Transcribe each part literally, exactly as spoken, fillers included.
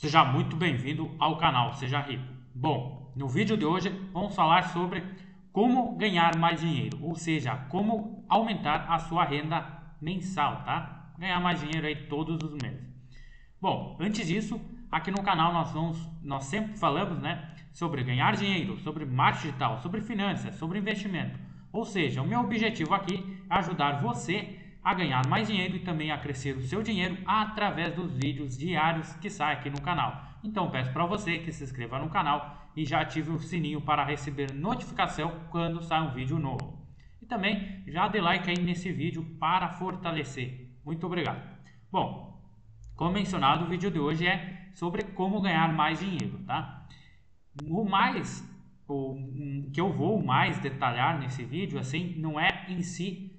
Seja muito bem-vindo ao canal Seja Rico. Bom, no vídeo de hoje vamos falar sobre como ganhar mais dinheiro, ou seja, como aumentar a sua renda mensal, tá? Ganhar mais dinheiro aí todos os meses. Bom, antes disso, aqui no canal nós vamos, nós sempre falamos, né, sobre ganhar dinheiro, sobre marketing digital, sobre finanças, sobre investimento. Ou seja, o meu objetivo aqui é ajudar você a ganhar mais dinheiro e também a crescer o seu dinheiro através dos vídeos diários que saem aqui no canal. Então peço para você que se inscreva no canal e já ative o sininho para receber notificação quando sai um vídeo novo. E também já dê like aí nesse vídeo para fortalecer. Muito obrigado. Bom, como mencionado, o vídeo de hoje é sobre como ganhar mais dinheiro, tá? O mais, o que eu vou mais detalhar nesse vídeo, assim, não é em si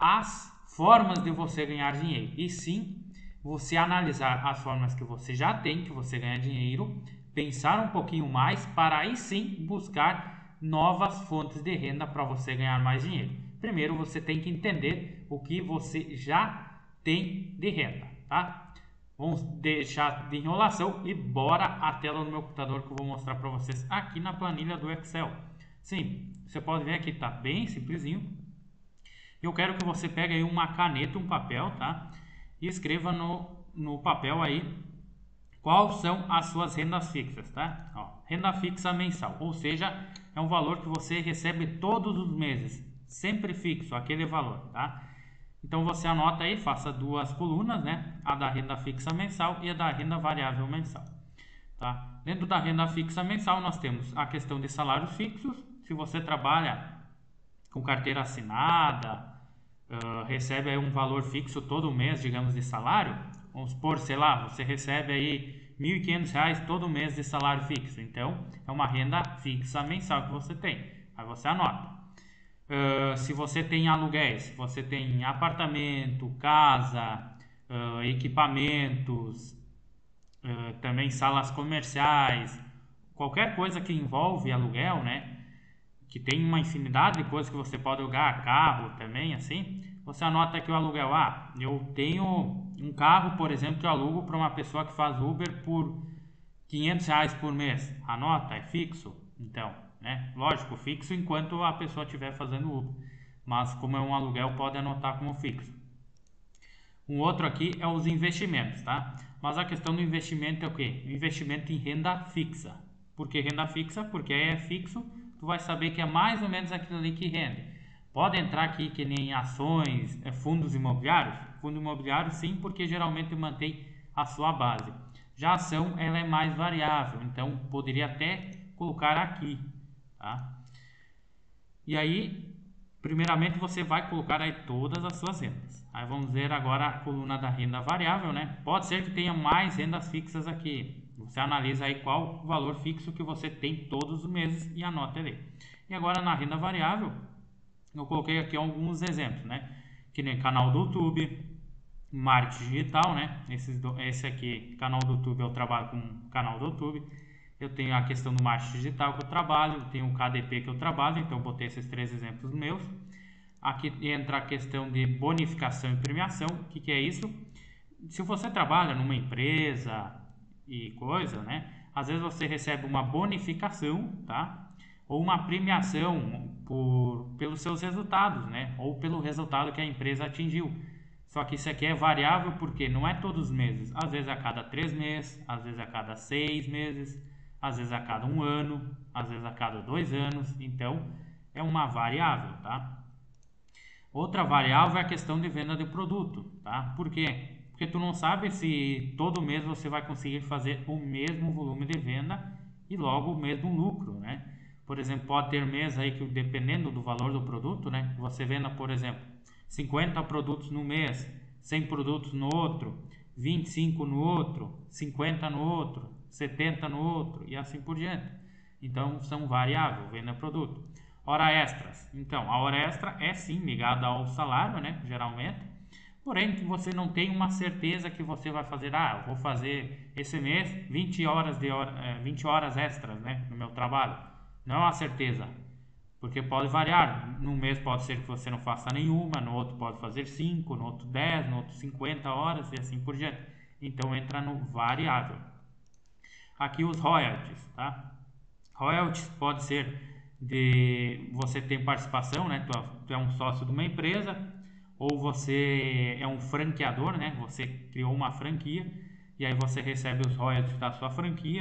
as formas de você ganhar dinheiro, e sim você analisar as formas que você já tem, que você ganha dinheiro, pensar um pouquinho mais para aí sim buscar novas fontes de renda para você ganhar mais dinheiro. Primeiro você tem que entender o que você já tem de renda, tá? Vamos deixar de enrolação e bora a tela do meu computador que eu vou mostrar para vocês aqui na planilha do Excel. Sim, você pode ver aqui, tá bem simplesinho. Eu quero que você pegue aí uma caneta, um papel, tá? E escreva no, no papel aí quais são as suas rendas fixas, tá? Ó, renda fixa mensal, ou seja, é um valor que você recebe todos os meses, sempre fixo, aquele valor, tá? Então você anota aí, faça duas colunas, né? A da renda fixa mensal e a da renda variável mensal, tá? Dentro da renda fixa mensal nós temos a questão de salários fixos. Se você trabalha com carteira assinada, uh, recebe aí um valor fixo todo mês, digamos, de salário, vamos supor, sei lá, você recebe aí mil e quinhentos reais todo mês de salário fixo, então é uma renda fixa mensal que você tem, aí você anota. Uh, se você tem aluguéis, você tem apartamento, casa, uh, equipamentos, uh, também salas comerciais, qualquer coisa que envolve aluguel, né? Que tem uma infinidade de coisas que você pode alugar, carro também, assim, você anota aqui o aluguel. Ah, eu tenho um carro, por exemplo, que eu alugo para uma pessoa que faz Uber por quinhentos reais por mês. Anota, é fixo, então, né? Lógico, fixo enquanto a pessoa estiver fazendo Uber. Mas como é um aluguel, pode anotar como fixo. Um outro aqui é os investimentos, tá? Mas a questão do investimento é o quê? Investimento em renda fixa. Por que renda fixa? Porque é fixo, tu vai saber que é mais ou menos aquilo ali que rende. Pode entrar aqui que nem ações, fundos imobiliários? Fundo imobiliário sim, porque geralmente mantém a sua base. Já a ação, ela é mais variável, então poderia até colocar aqui, tá? E aí, primeiramente você vai colocar aí todas as suas rendas. Aí vamos ver agora a coluna da renda variável, né? Pode ser que tenha mais rendas fixas aqui. Você analisa aí qual o valor fixo que você tem todos os meses e anota ali. E agora na renda variável, eu coloquei aqui alguns exemplos, né? Que nem canal do YouTube, marketing digital, né? Esses do, esse aqui, canal do YouTube, eu trabalho com canal do YouTube. Eu tenho a questão do marketing digital que eu trabalho, tenho o K D P que eu trabalho, então eu botei esses três exemplos meus. Aqui entra a questão de bonificação e premiação. O que, que é isso? Se você trabalha numa empresa e coisa, né? Às vezes você recebe uma bonificação, tá? Ou uma premiação por, pelos seus resultados, né? Ou pelo resultado que a empresa atingiu. Só que isso aqui é variável porque não é todos os meses. Às vezes a cada três meses, às vezes a cada seis meses, às vezes a cada um ano, às vezes a cada dois anos. Então é uma variável, tá? Outra variável é a questão de venda de produto, tá? Por quê? Porque tu não sabe se todo mês você vai conseguir fazer o mesmo volume de venda e logo o mesmo lucro, né? Por exemplo, pode ter mês aí que dependendo do valor do produto, né? Você venda, por exemplo, cinquenta produtos no mês, cem produtos no outro, vinte e cinco no outro, cinquenta no outro, setenta no outro e assim por diante. Então são variáveis, venda produto. Hora extras. Então, a hora extra é sim ligada ao salário, né? Geralmente. Porém, você não tem uma certeza que você vai fazer, ah, eu vou fazer esse mês vinte horas, de hora, vinte horas extras, né? No meu trabalho. Não é uma certeza. Porque pode variar. Num mês pode ser que você não faça nenhuma, no outro pode fazer cinco, no outro dez, no outro cinquenta horas e assim por diante. Então entra no variável. Aqui os royalties, tá? Royalties pode ser de você tem participação, né? Tu, tu é um sócio de uma empresa, ou você é um franqueador, né? Você criou uma franquia e aí você recebe os royalties da sua franquia.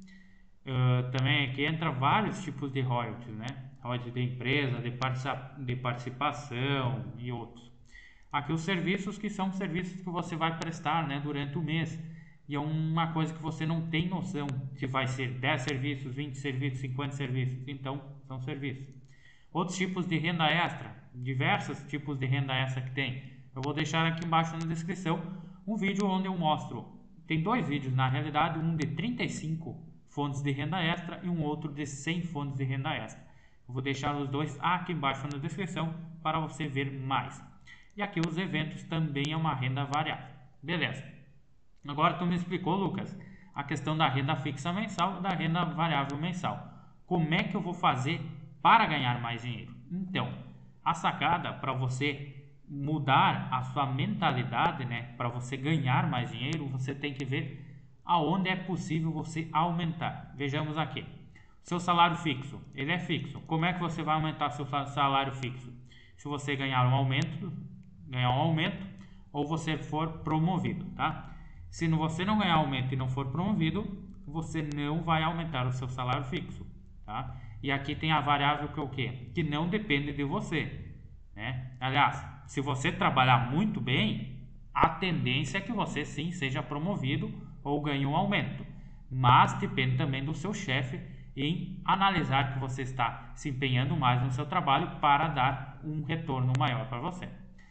Uh, também aqui entra vários tipos de royalties, né? Royalties de empresa, de, participa de participação e outros. Aqui os serviços que são serviços que você vai prestar, né, durante o mês. E é uma coisa que você não tem noção se vai ser dez serviços, vinte serviços, cinquenta serviços. Então, são serviços. Outros tipos de renda extra, diversos tipos de renda extra que tem. Eu vou deixar aqui embaixo na descrição um vídeo onde eu mostro. Tem dois vídeos na realidade, um de trinta e cinco fontes de renda extra e um outro de cem fontes de renda extra. Eu vou deixar os dois aqui embaixo na descrição para você ver mais. E aqui os eventos também é uma renda variável. Beleza. Agora tu me explicou, Lucas, a questão da renda fixa mensal e da renda variável mensal. Como é que eu vou fazer para ganhar mais dinheiro? Então, a sacada para você mudar a sua mentalidade, né, para você ganhar mais dinheiro, você tem que ver aonde é possível você aumentar. Vejamos aqui. Seu salário fixo, ele é fixo. Como é que você vai aumentar seu salário fixo? Se você ganhar um aumento, ganhar um aumento ou você for promovido, tá? Se você não ganhar aumento e não for promovido, você não vai aumentar o seu salário fixo, tá? E aqui tem a variável que é o quê? Que não depende de você, né? Aliás, se você trabalhar muito bem, a tendência é que você sim seja promovido ou ganhe um aumento. Mas depende também do seu chefe em analisar que você está se empenhando mais no seu trabalho para dar um retorno maior para você.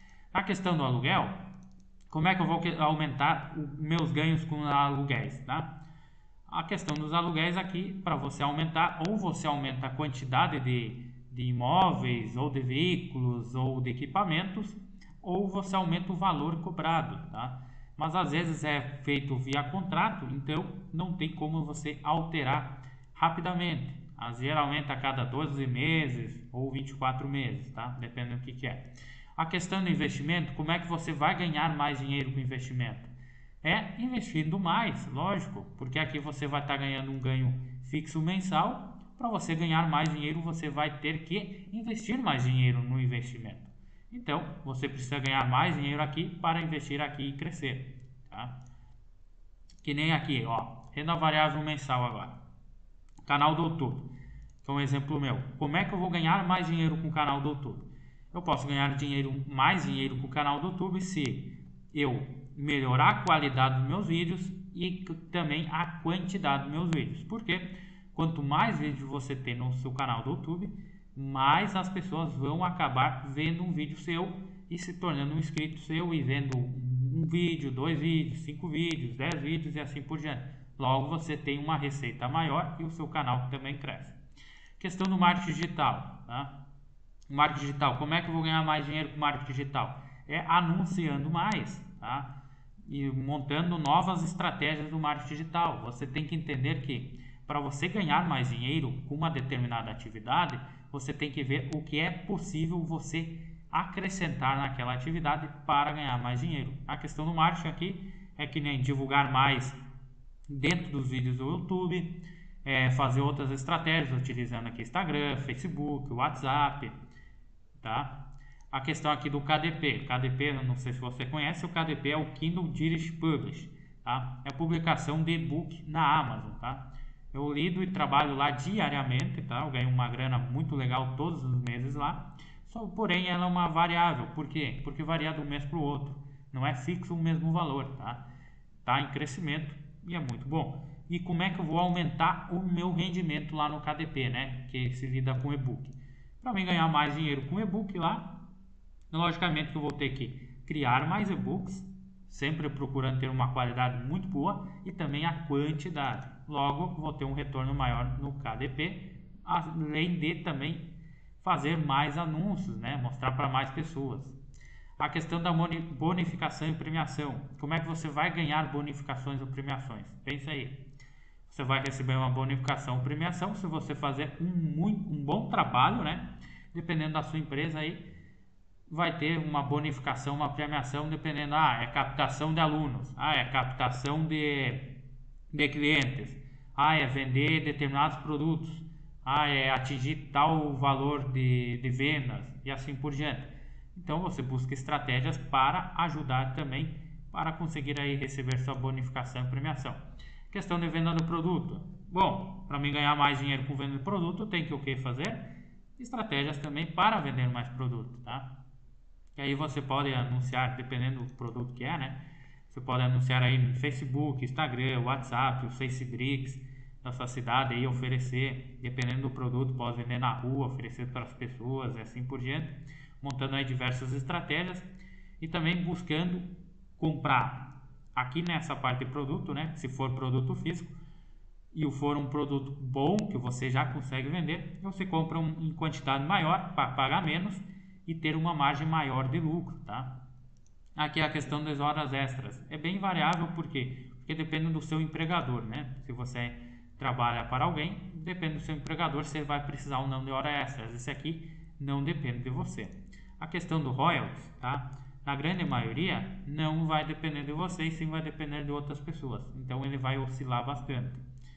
A questão do aluguel, como é que eu vou aumentar os meus ganhos com aluguéis, tá? A questão dos aluguéis aqui, para você aumentar, ou você aumenta a quantidade de, de imóveis, ou de veículos, ou de equipamentos, ou você aumenta o valor cobrado, tá? Mas às vezes é feito via contrato, então não tem como você alterar rapidamente. Às vezes aumenta a cada doze meses ou vinte e quatro meses, tá? Dependendo do que, que é. A questão do investimento, como é que você vai ganhar mais dinheiro com investimento? É investindo mais, lógico, porque aqui você vai estar ganhando um ganho fixo mensal. Para você ganhar mais dinheiro, você vai ter que investir mais dinheiro no investimento. Então, você precisa ganhar mais dinheiro aqui para investir aqui e crescer, tá? Que nem aqui, ó, renda variável mensal agora. Canal do YouTube, que é um exemplo meu. Como é que eu vou ganhar mais dinheiro com o canal do YouTube? Eu posso ganhar dinheiro, mais dinheiro com o canal do YouTube se eu melhorar a qualidade dos meus vídeos e também a quantidade dos meus vídeos. Porque quanto mais vídeos você tem no seu canal do YouTube, mais as pessoas vão acabar vendo um vídeo seu e se tornando um inscrito seu e vendo um vídeo, dois vídeos, cinco vídeos, dez vídeos e assim por diante. Logo você tem uma receita maior e o seu canal também cresce. Questão do marketing digital, tá? Marketing digital, como é que eu vou ganhar mais dinheiro com marketing digital? É anunciando mais, tá? E montando novas estratégias do marketing digital. Você tem que entender que para você ganhar mais dinheiro com uma determinada atividade, você tem que ver o que é possível você acrescentar naquela atividade para ganhar mais dinheiro. A questão do marketing aqui é que nem divulgar mais dentro dos vídeos do YouTube, é, fazer outras estratégias utilizando aqui Instagram, Facebook, WhatsApp, tá? A questão aqui do K D P, K D P, não sei se você conhece, o K D P é o Kindle Direct Publish, tá? É a publicação de e-book na Amazon, tá? Eu lido e trabalho lá diariamente, tá? Eu ganho uma grana muito legal todos os meses lá. Só, porém, ela é uma variável. Por quê? Porque varia de um mês para o outro. Não é fixo o mesmo valor, tá? Tá em crescimento e é muito bom. E como é que eu vou aumentar o meu rendimento lá no K D P, né? Que se lida com e-book. Para mim ganhar mais dinheiro com e-book lá, logicamente que eu vou ter que criar mais e-books, sempre procurando ter uma qualidade muito boa e também a quantidade. Logo, vou ter um retorno maior no K D P, além de também fazer mais anúncios, né? Mostrar para mais pessoas. A questão da bonificação e premiação. Como é que você vai ganhar bonificações ou premiações? Pensa aí. Você vai receber uma bonificação ou premiação se você fazer um, muito, um bom trabalho, né? Dependendo da sua empresa aí, vai ter uma bonificação, uma premiação, dependendo, ah, é captação de alunos, ah, é captação de, de clientes, Ah, é vender determinados produtos. Ah, é atingir tal valor de, de vendas e assim por diante. Então você busca estratégias para ajudar também para conseguir aí receber sua bonificação e premiação. Questão de venda do produto. Bom, para mim ganhar mais dinheiro com venda de produto, tem que o que fazer? Estratégias também para vender mais produto, tá? E aí você pode anunciar, dependendo do produto que é, né? Você pode anunciar aí no Facebook, Instagram, WhatsApp, o Facebricks da sua cidade aí, oferecer, dependendo do produto, pode vender na rua, oferecer para as pessoas e assim por diante, montando aí diversas estratégias e também buscando comprar aqui nessa parte de produto, né? Se for produto físico e for um produto bom que você já consegue vender, você compra um, em quantidade maior para pagar menos e ter uma margem maior de lucro, tá? Aqui é a questão das horas extras. É bem variável, por quê? Porque depende do seu empregador, né? Se você trabalha para alguém, depende do seu empregador se ele vai precisar ou não de hora extras. Esse aqui não depende de você. A questão do royalties, tá? Na grande maioria, não vai depender de você, e sim vai depender de outras pessoas. Então ele vai oscilar bastante.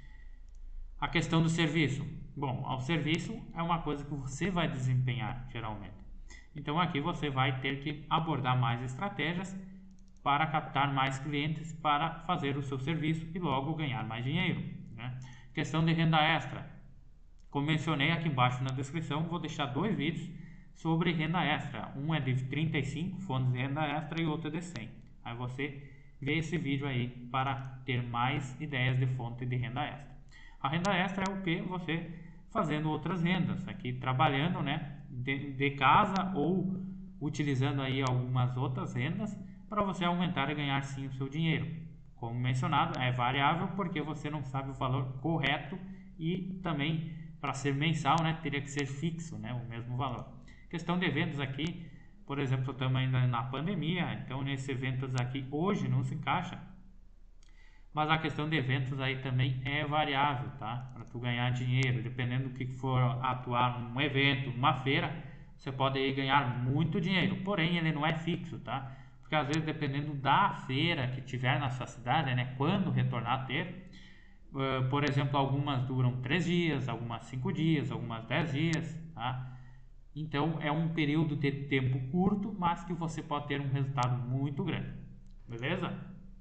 A questão do serviço. Bom, o serviço é uma coisa que você vai desempenhar, geralmente. Então aqui você vai ter que abordar mais estratégias para captar mais clientes para fazer o seu serviço e logo ganhar mais dinheiro, né? Questão de renda extra. Como mencionei aqui embaixo na descrição, vou deixar dois vídeos sobre renda extra. Um é de trinta e cinco fontes de renda extra e outro é de cem. Aí você vê esse vídeo aí para ter mais ideias de fonte de renda extra. A renda extra é o que? Você fazendo outras rendas, aqui trabalhando, né, de, de casa ou utilizando aí algumas outras rendas para você aumentar e ganhar sim o seu dinheiro. Como mencionado, é variável porque você não sabe o valor correto e também para ser mensal, né, teria que ser fixo, né, o mesmo valor. Questão de eventos aqui, por exemplo, estamos ainda na pandemia, então nesses eventos aqui hoje não se encaixa. Mas a questão de eventos aí também é variável, tá? Para tu ganhar dinheiro, dependendo do que for atuar num evento, numa feira, você pode aí ganhar muito dinheiro. Porém, ele não é fixo, tá? Porque às vezes dependendo da feira que tiver na sua cidade, né? Quando retornar a ter, uh, por exemplo, algumas duram três dias, algumas cinco dias, algumas dez dias, tá? Então é um período de tempo curto, mas que você pode ter um resultado muito grande, beleza?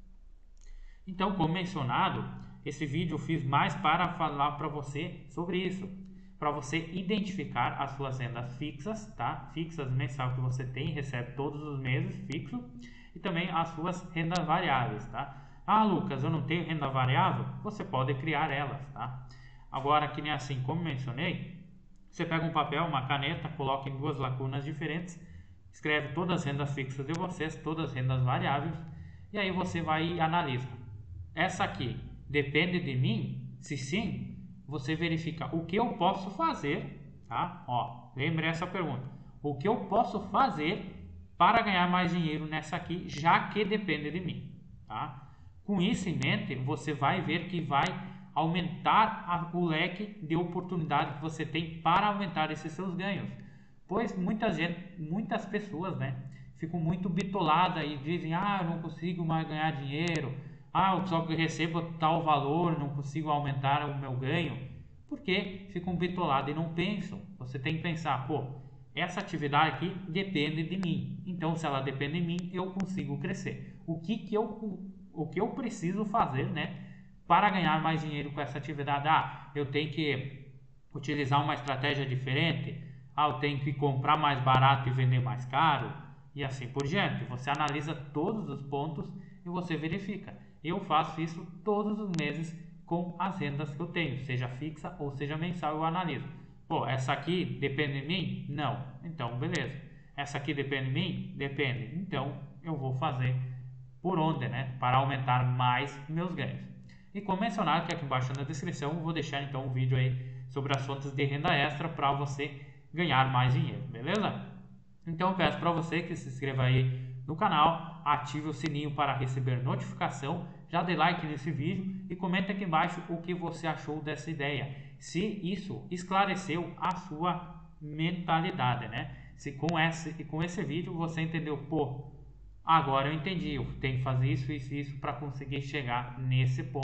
Então, como mencionado, esse vídeo eu fiz mais para falar para você sobre isso, para você identificar as suas rendas fixas, tá? Fixas mensal que você tem, recebe todos os meses, fixo, e também as suas rendas variáveis, tá? Ah, Lucas, eu não tenho renda variável? Você pode criar elas, tá? Agora, que nem assim, como mencionei, você pega um papel, uma caneta, coloca em duas lacunas diferentes, escreve todas as rendas fixas de vocês, todas as rendas variáveis, e aí você vai e analisa. Essa aqui depende de mim? Se sim, você verifica o que eu posso fazer, tá? Ó, lembre essa pergunta. O que eu posso fazer para ganhar mais dinheiro nessa aqui, já que depende de mim, tá? Com isso em mente, você vai ver que vai aumentar a, o leque de oportunidade que você tem para aumentar esses seus ganhos. Pois muita gente, muitas pessoas, né, ficam muito bitoladas e dizem: ah, eu não consigo mais ganhar dinheiro. Ah, eu só recebo tal valor, não consigo aumentar o meu ganho. Porque ficam bitolados e não pensam. Você tem que pensar, pô, essa atividade aqui depende de mim. Então, se ela depende de mim, eu consigo crescer. O que, que, eu, o que eu preciso fazer, né, para ganhar mais dinheiro com essa atividade? Ah, eu tenho que utilizar uma estratégia diferente. Ah, eu tenho que comprar mais barato e vender mais caro. E assim por diante. Você analisa todos os pontos e você verifica. Eu faço isso todos os meses com as rendas que eu tenho, seja fixa ou seja mensal, eu analiso. Pô, essa aqui depende de mim? Não. Então, beleza. Essa aqui depende de mim? Depende. Então, eu vou fazer por onde, né? Para aumentar mais meus ganhos. E como mencionado, que aqui embaixo na descrição, eu vou deixar então um vídeo aí sobre as fontes de renda extra para você ganhar mais dinheiro, beleza? Então, eu peço para você que se inscreva aí no canal, ative o sininho para receber notificação, já dê like nesse vídeo e comenta aqui embaixo o que você achou dessa ideia, se isso esclareceu a sua mentalidade, né? Se com esse, com esse vídeo você entendeu, pô, agora eu entendi, eu tenho que fazer isso, isso e isso para conseguir chegar nesse ponto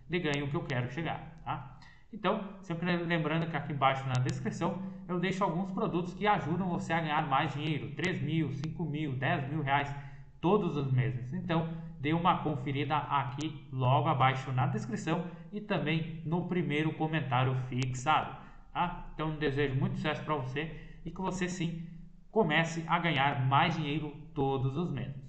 de ganho que eu quero chegar, tá? Então, sempre lembrando que aqui embaixo na descrição eu deixo alguns produtos que ajudam você a ganhar mais dinheiro, três mil, cinco mil, dez mil reais todos os meses. Então, dê uma conferida aqui logo abaixo na descrição e também no primeiro comentário fixado, tá? Então, desejo muito sucesso para você e que você sim comece a ganhar mais dinheiro todos os meses.